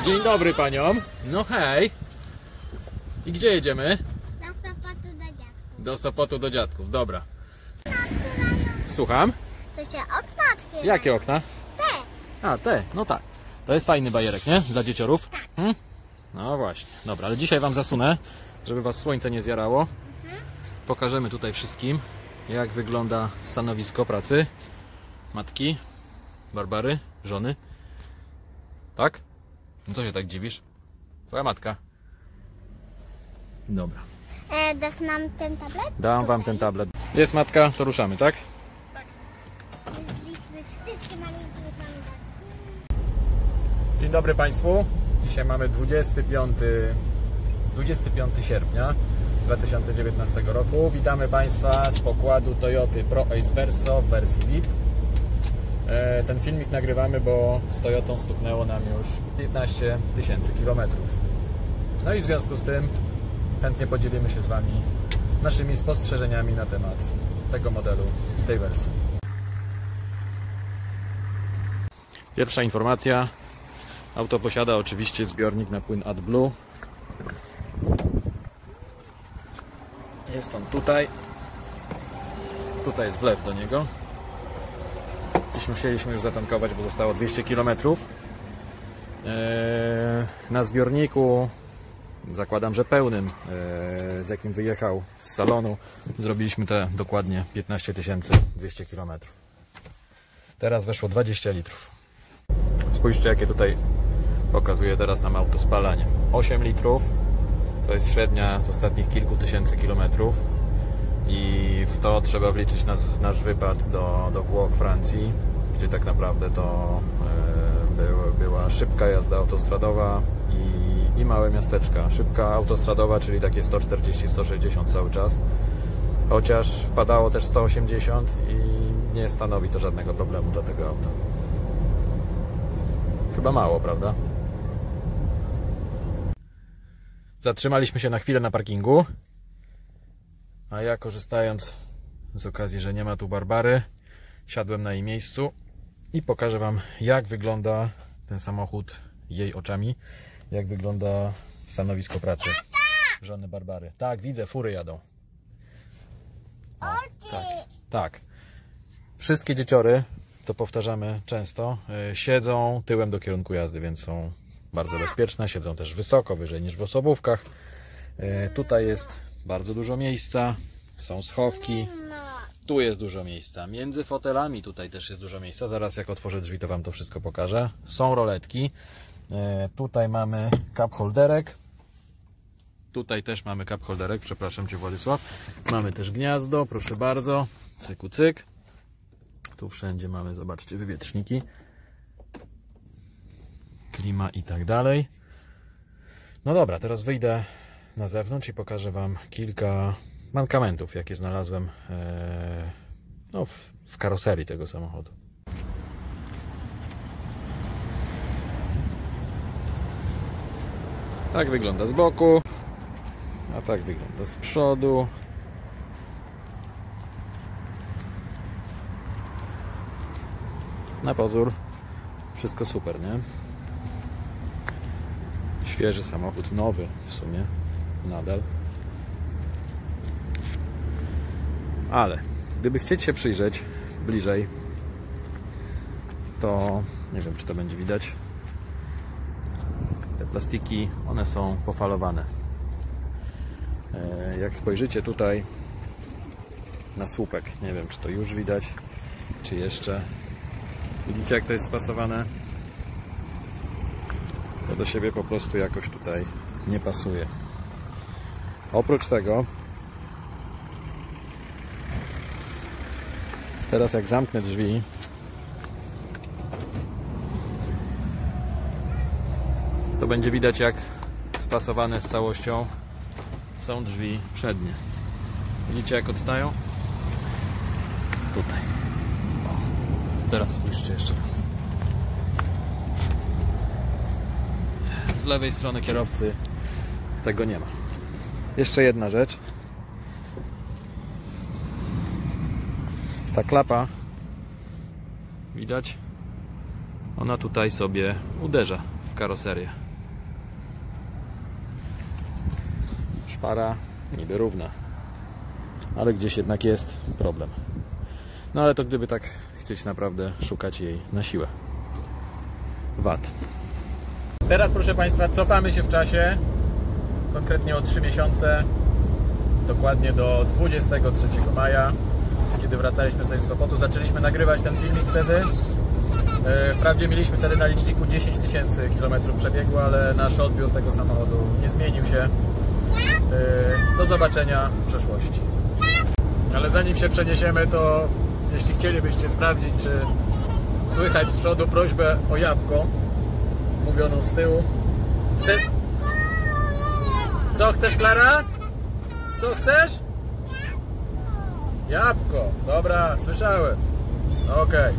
Dzień dobry paniom. No hej. I gdzie jedziemy? Do Sopotu do dziadków. Do Sopotu do dziadków, dobra. Słucham? To się okna otwierają. Jakie okna? Te. A, te, no tak. To jest fajny bajerek, nie? Dla dzieciorów? Tak. No właśnie, dobra, ale dzisiaj wam zasunę, żeby was słońce nie zjarało. Pokażemy tutaj wszystkim, jak wygląda stanowisko pracy matki Barbary, żony. Tak? No co się tak dziwisz? Twoja matka. Dobra. Dasz nam ten tablet? Dam wam ten tablet. Jest matka, to ruszamy, tak? Tak. Zbiliśmy wszystkie malutkie pamiętaki. Dzień dobry Państwu. Dzisiaj mamy 25 sierpnia 2019 roku. Witamy Państwa z pokładu Toyoty Pro Ace Verso w wersji VIP. Ten filmik nagrywamy, bo z Toyotą stuknęło nam już 15 000 kilometrów. No i w związku z tym chętnie podzielimy się z Wami naszymi spostrzeżeniami na temat tego modelu i tej wersji. Pierwsza informacja. Auto posiada oczywiście zbiornik na płyn AdBlue. Jest on tutaj. Tutaj jest wlew do niego. Dziś musieliśmy już zatankować, bo zostało 200 km. Na zbiorniku, zakładam, że pełnym, z jakim wyjechał z salonu, zrobiliśmy te dokładnie 15 200 km. Teraz weszło 20 litrów. Spójrzcie, jakie tutaj pokazuje teraz nam auto spalanie. 8 litrów to jest średnia z ostatnich kilku tysięcy kilometrów i w to trzeba wliczyć nasz wypad do Włoch, Francji, gdzie tak naprawdę to była szybka jazda autostradowa i małe miasteczka. Szybka autostradowa, czyli takie 140-160 cały czas, chociaż wpadało też 180 i nie stanowi to żadnego problemu dla tego auta. Chyba mało, prawda? Zatrzymaliśmy się na chwilę na parkingu, a ja, korzystając z okazji, że nie ma tu Barbary, siadłem na jej miejscu i pokażę Wam, jak wygląda ten samochód jej oczami, jak wygląda stanowisko pracy żony Barbary. Tak, widzę, fury jadą. O, tak. Wszystkie dzieciory, to powtarzamy często, siedzą tyłem do kierunku jazdy, więc są bardzo bezpieczne, siedzą też wysoko, wyżej niż w osobówkach. Tutaj jest bardzo dużo miejsca, są schowki, tu jest dużo miejsca, między fotelami tutaj też jest dużo miejsca, zaraz jak otworzę drzwi, to Wam to wszystko pokażę. Są roletki, tutaj mamy cup holderek, tutaj też mamy cup holderek, przepraszam Cię, Władysław. Mamy też gniazdo, proszę bardzo, cyku cyk. Tu wszędzie mamy, zobaczcie, wywietrzniki, klima i tak dalej. No dobra, teraz wyjdę na zewnątrz i pokażę Wam kilka mankamentów, jakie znalazłem w karoserii tego samochodu. Tak wygląda z boku, a tak wygląda z przodu. Na pozór wszystko super, nie? Świeży samochód, nowy w sumie, nadal. Ale gdyby chcieć się przyjrzeć bliżej, to nie wiem, czy to będzie widać. Te plastiki, one są pofalowane. Jak spojrzycie tutaj na słupek, nie wiem, czy to już widać, czy jeszcze. Widzicie, jak to jest spasowane? To do siebie po prostu jakoś tutaj nie pasuje. Oprócz tego, teraz jak zamknę drzwi, to będzie widać, jak spasowane z całością są drzwi przednie. Widzicie, jak odstają? Tutaj. Teraz spójrzcie jeszcze raz. Z lewej strony kierowcy tego nie ma. Jeszcze jedna rzecz. Ta klapa, widać? Ona tutaj sobie uderza w karoserię. Para niby równa, ale gdzieś jednak jest problem. No ale to gdyby tak chcieć naprawdę szukać jej na siłę. Wad. Teraz, proszę Państwa, cofamy się w czasie, konkretnie o 3 miesiące, dokładnie do 23 maja, kiedy wracaliśmy sobie z Sopotu. Zaczęliśmy nagrywać ten filmik wtedy. Wprawdzie mieliśmy wtedy na liczniku 10 000 km przebiegu, ale nasz odbiór tego samochodu nie zmienił się. Do zobaczenia w przeszłości. Ale zanim się przeniesiemy, to jeśli chcielibyście sprawdzić, czy słychać z przodu prośbę o jabłko mówioną z tyłu. Co chcesz, Klara? Co chcesz? Jabłko. Dobra, słyszałem. Okej.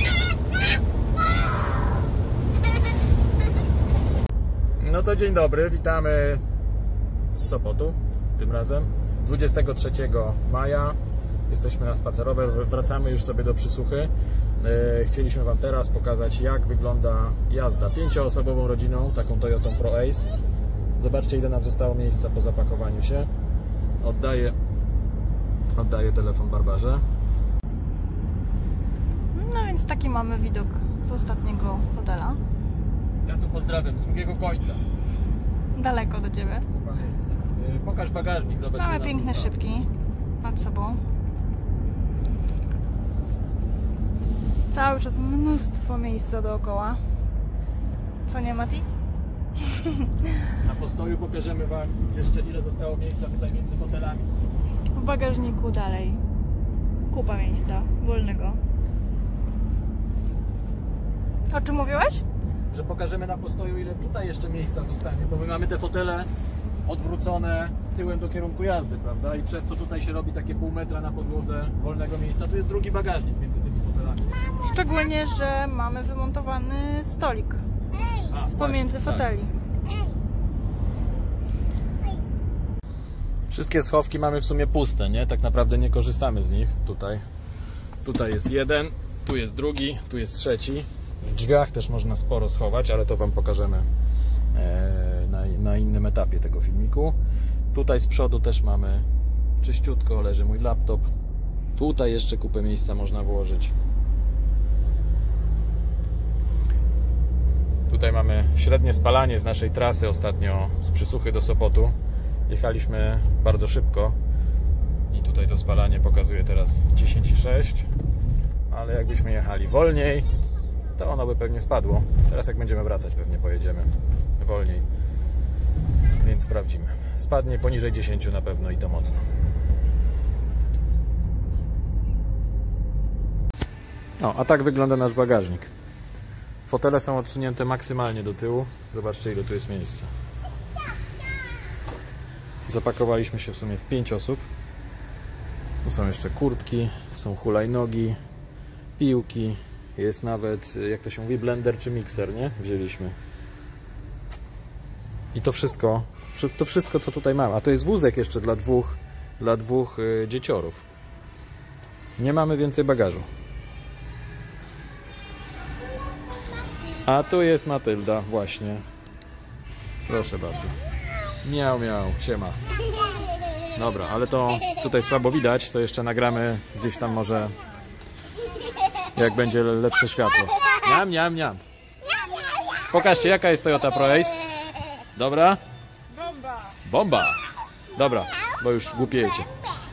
No to dzień dobry, witamy z Sopotu tym razem. 23 maja jesteśmy na spacerowe, wracamy już sobie do Przysuchy. Chcieliśmy Wam teraz pokazać, jak wygląda jazda 5-osobową rodziną, taką Toyotą Pro Ace. Zobaczcie, ile nam zostało miejsca po zapakowaniu się. Oddaję telefon Barbarze. No więc taki mamy widok z ostatniego fotela. Ja tu pozdrawiam z drugiego końca. Daleko do Ciebie. Pokaż bagażnik, zobacz. Mamy piękne szybki nad sobą. Cały czas mnóstwo miejsca dookoła. Co nie, Mati? Na postoju pokażemy Wam jeszcze, ile zostało miejsca tutaj między fotelami z przodu. W bagażniku dalej kupa miejsca wolnego. O czym mówiłeś? Że pokażemy na postoju, ile tutaj jeszcze miejsca zostanie, bo my mamy te fotele odwrócone tyłem do kierunku jazdy, prawda? I przez to tutaj się robi takie pół metra na podłodze wolnego miejsca. Tu jest drugi bagażnik między tymi fotelami. Szczególnie, że mamy wymontowany stolik z pomiędzy foteli. Wszystkie schowki mamy w sumie puste, nie? Tak naprawdę nie korzystamy z nich tutaj. Tutaj jest jeden, tu jest drugi, tu jest trzeci. W drzwiach też można sporo schować, ale to Wam pokażemy na innym etapie tego filmiku. Tutaj z przodu też mamy czyściutko, leży mój laptop. Tutaj jeszcze kupę miejsca można włożyć. Tutaj mamy średnie spalanie z naszej trasy ostatnio z Przysuchy do Sopotu. Jechaliśmy bardzo szybko i tutaj to spalanie pokazuje teraz 10,6, ale jakbyśmy jechali wolniej, to ono by pewnie spadło. Teraz jak będziemy wracać, pewnie pojedziemy wolniej, więc sprawdzimy. Spadnie poniżej 10 na pewno i to mocno. O, a tak wygląda nasz bagażnik. Fotele są odsunięte maksymalnie do tyłu. Zobaczcie, ile tu jest miejsca. Zapakowaliśmy się w sumie w 5 osób. Tu są jeszcze kurtki, są hulajnogi, piłki. Jest nawet, jak to się mówi, blender czy mikser, nie? Wzięliśmy. I to wszystko, co tutaj mam. A to jest wózek jeszcze dla dwóch dzieciorów. Nie mamy więcej bagażu. A tu jest Matylda, właśnie. Proszę bardzo. Miał, miał, siema. Dobra, ale to tutaj słabo widać, to jeszcze nagramy gdzieś tam może, jak będzie lepsze światło. Niam, niam, niam. Pokażcie, jaka jest Toyota Pro Ace. Dobra? Bomba! Bomba! Dobra, bo już głupiejecie.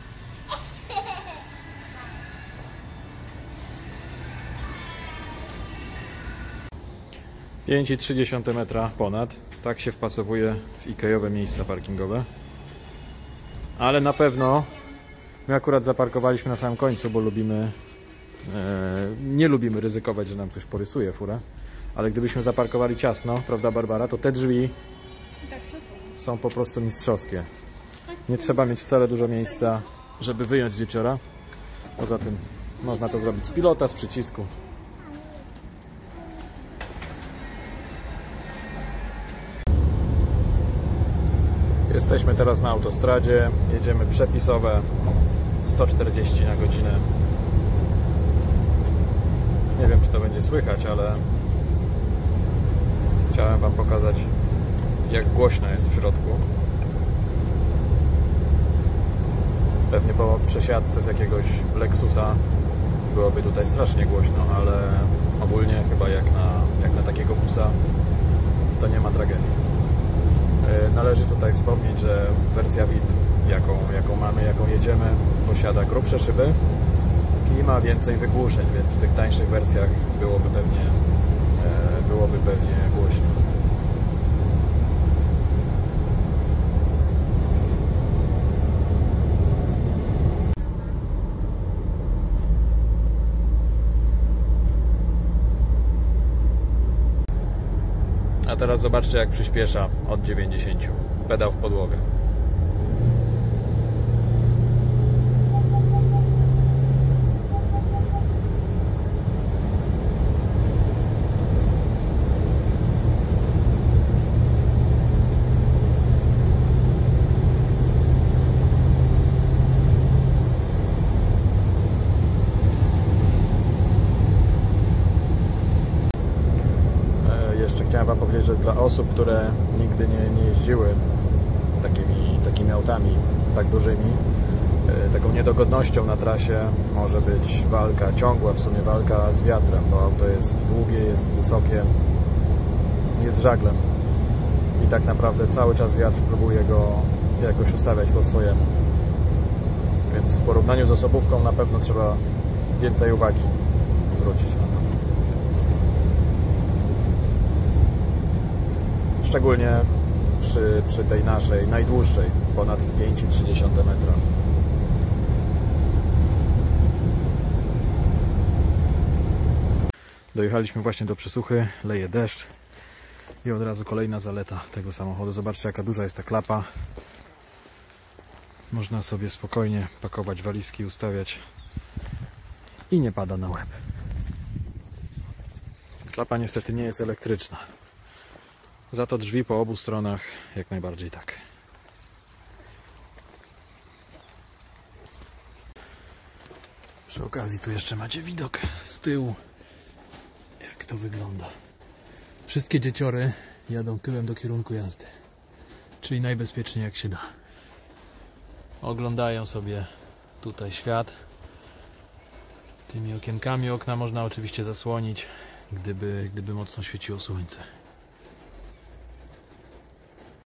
Pięć 5,3 metra ponad. Tak się wpasowuje w ikejowe miejsca parkingowe. Ale na pewno my akurat zaparkowaliśmy na samym końcu, bo nie lubimy ryzykować, że nam ktoś porysuje furę. Ale gdybyśmy zaparkowali ciasno, prawda Barbara, to te drzwi są po prostu mistrzowskie. Nie trzeba mieć wcale dużo miejsca, żeby wyjąć dzieciora. Poza tym można to zrobić z pilota, z przycisku. Jesteśmy teraz na autostradzie, jedziemy przepisowe 140 na godzinę. Nie wiem, czy to będzie słychać, ale chciałem Wam pokazać, jak głośno jest w środku. Pewnie po przesiadce z jakiegoś Lexusa byłoby tutaj strasznie głośno, ale ogólnie chyba jak na takiego busa to nie ma tragedii. Należy tutaj wspomnieć, że wersja VIP, jaką mamy, jaką jedziemy, posiada grubsze szyby i ma więcej wygłuszeń, więc w tych tańszych wersjach byłoby pewnie głośno. A teraz zobaczcie, jak przyspiesza od 90. Pedał w podłogę. Jeszcze chciałem Wam powiedzieć, że dla osób, które nigdy nie jeździły takimi autami tak dużymi, taką niedogodnością na trasie może być walka, ciągła w sumie walka z wiatrem, bo auto jest długie, jest wysokie, jest żaglem i tak naprawdę cały czas wiatr próbuje go jakoś ustawiać po swojemu. Więc w porównaniu z osobówką na pewno trzeba więcej uwagi zwrócić na to. Szczególnie przy tej naszej najdłuższej, ponad 5,3 metra. Dojechaliśmy właśnie do Przysuchy, leje deszcz i od razu kolejna zaleta tego samochodu. Zobaczcie, jaka duża jest ta klapa. Można sobie spokojnie pakować walizki, ustawiać i nie pada na łeb. Klapa niestety nie jest elektryczna. Za to drzwi po obu stronach jak najbardziej tak. Przy okazji tu jeszcze macie widok z tyłu, jak to wygląda. Wszystkie dzieciory jadą tyłem do kierunku jazdy, czyli najbezpieczniej jak się da. Oglądają sobie tutaj świat. Tymi okienkami okna można oczywiście zasłonić, gdyby mocno świeciło słońce.